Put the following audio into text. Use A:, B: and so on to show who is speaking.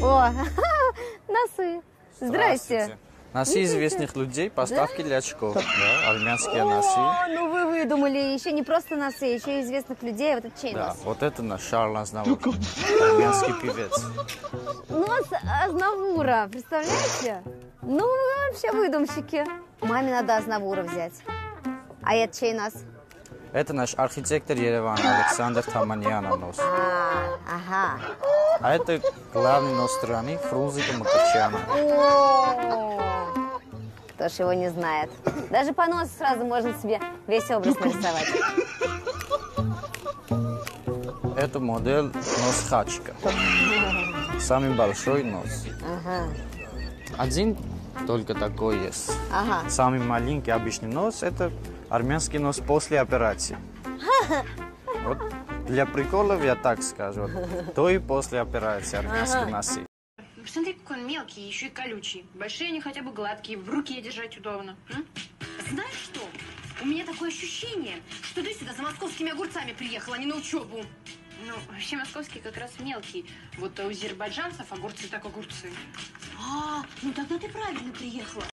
A: О, носы. Здрасте.
B: Носы известных людей, поставки для очков, да, армянские носы.
A: О, ну вы выдумали. Еще не просто носы, еще и известных людей. Вот это чей
B: Да,
A: нос?
B: вот это наш Шарль Азнавур, армянский певец.
A: Нос Азнавура, представляете? Ну, вы вообще выдумщики. Маме надо Азнавура взять. А это чей нос?
B: Это наш архитектор Еревана Александр Таманьяна нос.
A: Ага.
B: А это главный нос страны Фрунзика Мукачяна.
A: О, кто ж его не знает. Даже по носу сразу можно себе весь образ нарисовать.
B: Это модель нос Хачика. Самый большой нос.
A: Ага.
B: Один только такой есть.
A: Ага.
B: Самый маленький обычный нос – это армянский нос после операции. Вот для приколов я так скажу. До и после операции армянские носы.
C: Посмотри, какой он мелкий, еще и колючий. Большие они хотя бы гладкие, в руке держать удобно.
D: Знаешь что? У меня такое ощущение, что ты сюда за московскими огурцами приехала, а не на учебу.
C: Ну, вообще московские как раз мелкие. Вот у азербайджанцев огурцы так огурцы.
D: Ну тогда ты правильно приехала.